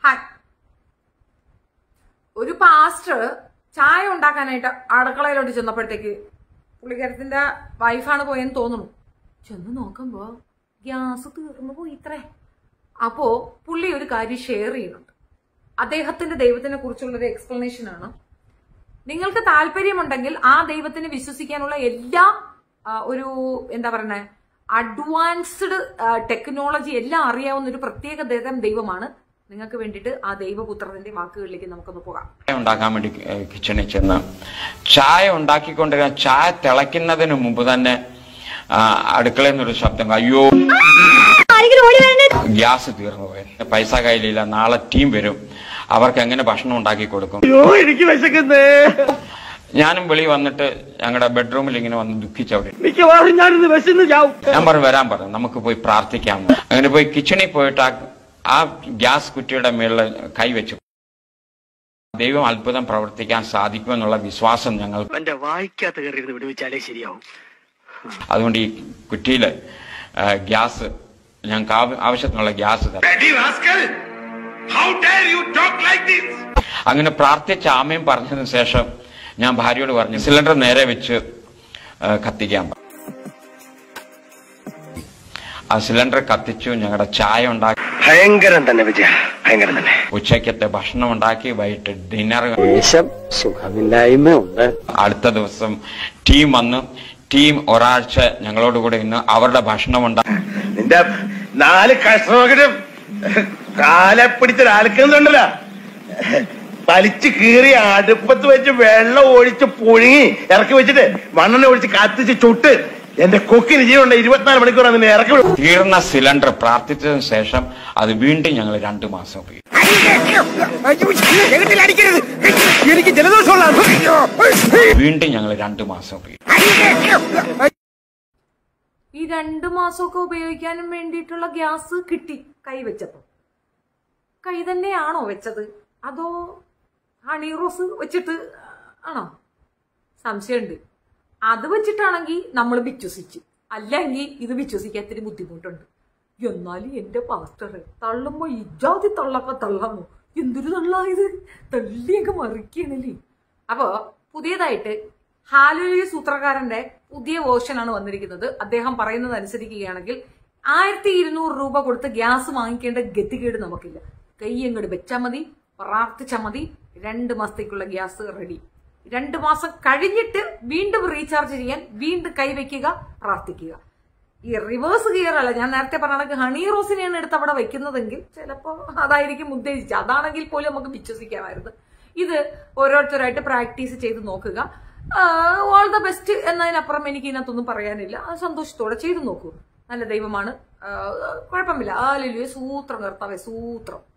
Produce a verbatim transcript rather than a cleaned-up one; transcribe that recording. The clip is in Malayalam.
ഹായ്. ഒരു പാസ്റ്റർ ചായ ഉണ്ടാക്കാനായിട്ട് അടുക്കളയിലോട്ട് ചെന്നപ്പോഴത്തേക്ക് പുള്ളിക്കാരത്തിന്റെ വൈഫാണ് പോയെന്ന് തോന്നുന്നു. ചെന്ന് നോക്കുമ്പോ ഗ്യാസ് തീർന്നു പോയി ഇത്രേ. അപ്പോ പുള്ളി ഒരു കാര്യം ഷെയർ ചെയ്യുന്നുണ്ട്. അദ്ദേഹത്തിന്റെ ദൈവത്തിനെ കുറിച്ചുള്ള ഒരു എക്സ്പ്ലനേഷൻ ആണ്. നിങ്ങൾക്ക് താല്പര്യമുണ്ടെങ്കിൽ ആ ദൈവത്തിനെ വിശ്വസിക്കാനുള്ള എല്ലാ ഒരു എന്താ പറയുന്നത് അഡ്വാൻസ്ഡ് ടെക്നോളജി എല്ലാം അറിയാവുന്ന ഒരു പ്രത്യേക തരം ദൈവമാണ്. നിങ്ങൾക്ക് വേണ്ടിയിട്ട് ആ ദൈവപുത്രന്റെ വാക്കുകളിലേക്ക് നമുക്കൊന്ന് പോകാം. ചായ ഉണ്ടാക്കാൻ വേണ്ടി കിച്ചണിൽ ചെന്ന് ചായ ഉണ്ടാക്കിക്കൊണ്ടിരുന്ന ചായ തിളയ്ക്കുന്നതിന് മുമ്പ് തന്നെ അടുക്കളയിൽ നിന്നൊരു ശബ്ദം, അയ്യോ ഗ്യാസ് തീർന്നു പോയി, പൈസ കയ്യിലില്ല, നാളെ ടീം വരും, അവർക്ക് എങ്ങനെ ഭക്ഷണം ഉണ്ടാക്കി കൊടുക്കും. ഞാനും വെളി വന്നിട്ട് ഞങ്ങളുടെ ബെഡ്റൂമിൽ ഇങ്ങനെ വന്ന് ദുഃഖിച്ചവിടെ. ഞാൻ പറഞ്ഞു വരാൻ പറഞ്ഞു, നമുക്ക് പോയി പ്രാർത്ഥിക്കാം. അങ്ങനെ പോയി കിച്ചണിൽ പോയിട്ട് ആ ആ ഗ്യാസ് കുറ്റിയുടെ മേളിൽ കൈവച്ചു. ദൈവം അത്ഭുതം പ്രവർത്തിക്കാൻ സാധിക്കുമെന്നുള്ള വിശ്വാസം ഞങ്ങൾ അതുകൊണ്ട് ഈ കുറ്റിയില് ഗ്യാസ് ഞങ്ങൾക്ക് ആവശ്യത്തിനുള്ള ഗ്യാസ് തരാം. അങ്ങനെ പ്രാർത്ഥിച്ച ആമയും പറഞ്ഞതിന് ശേഷം ഞാൻ ഭാര്യയോട് പറഞ്ഞു, സിലിണ്ടർ നേരെ വെച്ച് കത്തിക്കാൻ. ആ സിലിണ്ടർ കത്തിച്ചു. ഞങ്ങളുടെ ചായ ഉണ്ടാക്കി, ഭയങ്കരം തന്നെ വിജയ, ഭയങ്കരം തന്നെ. ഉച്ചക്കത്തെ ഭക്ഷണം ഉണ്ടാക്കി, വൈകിട്ട് ഡിന്നർ. സുഖമില്ലായ്മ ഉണ്ട്. അടുത്ത ദിവസം ടീം വന്നു. ടീം ഒരാഴ്ച ഞങ്ങളോട് കൂടെ ഇന്ന് അവരുടെ ഭക്ഷണം ഉണ്ടാക്കി. നിന്റെ നാല് കഷ്ണമൊക്കെ കാലെ പിടിച്ചൊരാൾക്കുന്നുണ്ടല്ല, വലിച്ചു കീറി അടുപ്പത്ത് വെച്ച് വെള്ളം ഒഴിച്ച് പുഴുങ്ങി ഇറക്കി വെച്ചിട്ട് മണ്ണെണ്ണ ഒഴിച്ച് കത്തിച്ച് ചുട്ട് എന്റെ കൊക്കിന് ജീവനുണ്ട്. ഇരുപത്തിനാല് മണിക്കൂർ അതിനെ ഇറക്കി. തീർന്ന സിലിണ്ടർ പ്രാർത്ഥിച്ചതിന് ശേഷം അത് വീണ്ടും ഞങ്ങൾ രണ്ടു മാസം ഉപയോഗിക്കും. വീണ്ടും ഞങ്ങൾ രണ്ടു മാസം ഉപയോഗിക്കും. ഈ രണ്ടു മാസമൊക്കെ ഉപയോഗിക്കാനും വേണ്ടിയിട്ടുള്ള ഗ്യാസ് കിട്ടി കൈവച്ചപ്പോ. കൈ തന്നെയാണോ വെച്ചത് അതോ ഹണി റോസ് വെച്ചിട്ട് ആണോ? സംശയമുണ്ട്. അത് വെച്ചിട്ടാണെങ്കിൽ നമ്മൾ വിശ്വസിച്ചു, അല്ലെങ്കിൽ ഇത് വിശ്വസിക്കാൻ ഇത്തിരി ബുദ്ധിമുട്ടുണ്ട്. എന്നാലും എന്റെ പാസ്റ്ററെ തള്ളുമ്പോ ഇജാതി തള്ളൊക്കെ തള്ളാമോ? എന്തൊരു തള്ളായത്, തള്ളിയൊക്കെ മറിക്കണല്ലേ. അപ്പോ പുതിയതായിട്ട് ഹാലൂയ സൂത്രക്കാരന്റെ പുതിയ വേർഷനാണ് വന്നിരിക്കുന്നത്. അദ്ദേഹം പറയുന്നത് അനുസരിക്കുകയാണെങ്കിൽ ആയിരത്തി ഇരുന്നൂറ് രൂപ കൊടുത്ത് ഗ്യാസ് വാങ്ങിക്കേണ്ട ഗതികേട് നമുക്കില്ല. കൈ അങ്ങോട്ട് വെച്ചാൽ മതി, പ്രാർത്ഥിച്ചാൽ മതി, രണ്ട് മാസത്തേക്കുള്ള ഗ്യാസ് റെഡി. രണ്ടു മാസം കഴിഞ്ഞിട്ട് വീണ്ടും റീചാർജ് ചെയ്യാൻ വീണ്ടും കൈവയ്ക്കുക, പ്രാർത്ഥിക്കുക. ഈ റിവേഴ്സ് ഗിയർ അല്ല, ഞാൻ നേരത്തെ പറഞ്ഞ ഹണി റോസിനെയാണ് എടുത്ത് അവിടെ വെക്കുന്നതെങ്കിൽ ചിലപ്പോ അതായിരിക്കും ഉദ്ദേശിച്ചത്. അതാണെങ്കിൽ പോലും നമുക്ക് വിശ്വസിക്കാമായിരുന്നു. ഇത് ഓരോരുത്തരായിട്ട് പ്രാക്ടീസ് ചെയ്ത് നോക്കുക. ഓൾ ദ ബെസ്റ്റ് എന്നതിനപ്പുറം എനിക്ക് ഇതിനകത്തൊന്നും പറയാനില്ല. സന്തോഷത്തോടെ ചെയ്തു നോക്കൂ. നല്ല ദൈവമാണ്, കുഴപ്പമില്ല. ഹല്ലേലൂയ, സൂത്രം കർത്താവേ, സൂത്രം.